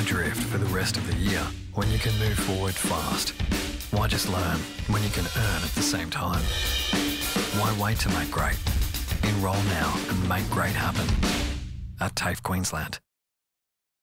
drift for the rest of the year when you can move forward fast? Why just learn when you can earn at the same time? Why wait to make great? Enrol now and make great happen at TAFE Queensland.